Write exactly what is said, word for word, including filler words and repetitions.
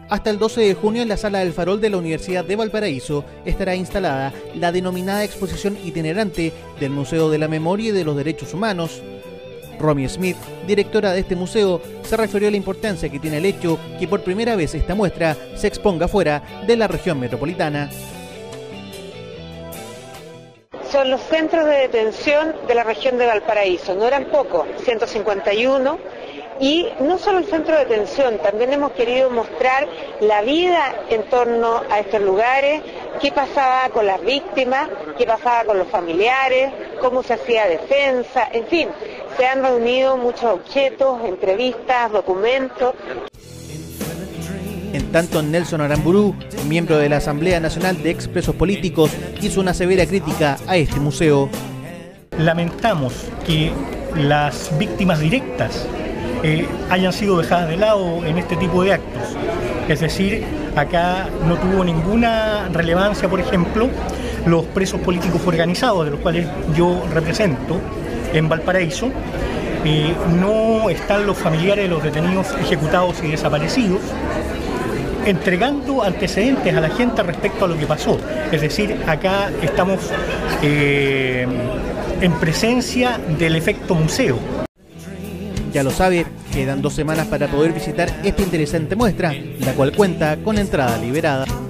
Hasta el doce de junio en la Sala del Farol de la Universidad de Valparaíso estará instalada la denominada exposición itinerante del Museo de la Memoria y de los Derechos Humanos. Romy Smith, directora de este museo, se refirió a la importancia que tiene el hecho que por primera vez esta muestra se exponga fuera de la región metropolitana. Son los centros de detención de la región de Valparaíso, no eran pocos, ciento cincuenta y uno, y no solo el centro de detención, también hemos querido mostrar la vida en torno a estos lugares, qué pasaba con las víctimas, qué pasaba con los familiares, cómo se hacía defensa, en fin, se han reunido muchos objetos, entrevistas, documentos. En tanto, Nelson Aramburu, miembro de la Asamblea Nacional de Expresos Políticos, hizo una severa crítica a este museo. Lamentamos que las víctimas directas eh, hayan sido dejadas de lado en este tipo de actos. Es decir, acá no tuvo ninguna relevancia, por ejemplo, los presos políticos organizados, de los cuales yo represento en Valparaíso. Eh, no están los familiares de los detenidos ejecutados y desaparecidos, entregando antecedentes a la gente respecto a lo que pasó. Es decir, acá estamos eh, en presencia del efecto museo. Ya lo sabe, quedan dos semanas para poder visitar esta interesante muestra, la cual cuenta con entrada liberada.